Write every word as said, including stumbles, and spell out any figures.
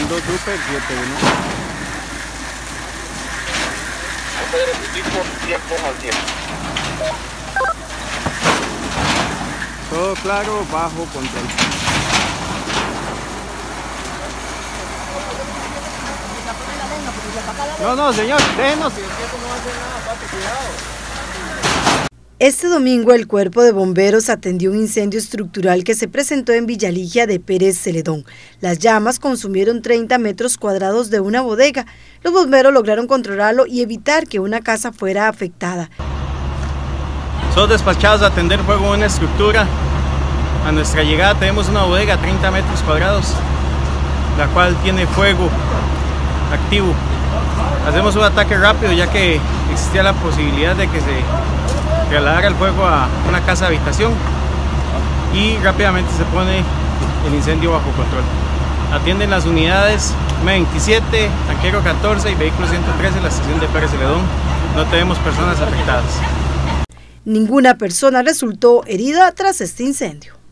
Comando Super siete uno. Todo claro, bajo control. No, no, señor, déjenos. Este domingo el Cuerpo de Bomberos atendió un incendio estructural que se presentó en Villaligia de Pérez Celedón. Las llamas consumieron treinta metros cuadrados de una bodega. Los bomberos lograron controlarlo y evitar que una casa fuera afectada. Somos despachados a atender fuego en una estructura. A nuestra llegada tenemos una bodega a treinta metros cuadrados, la cual tiene fuego activo. Hacemos un ataque rápido ya que existía la posibilidad de que se trasladara el fuego a una casa de habitación y rápidamente se pone el incendio bajo control. Atienden las unidades M veintisiete, Tanquero catorce y Vehículo ciento trece en la estación de Pérez Celedón. No tenemos personas afectadas. Ninguna persona resultó herida tras este incendio.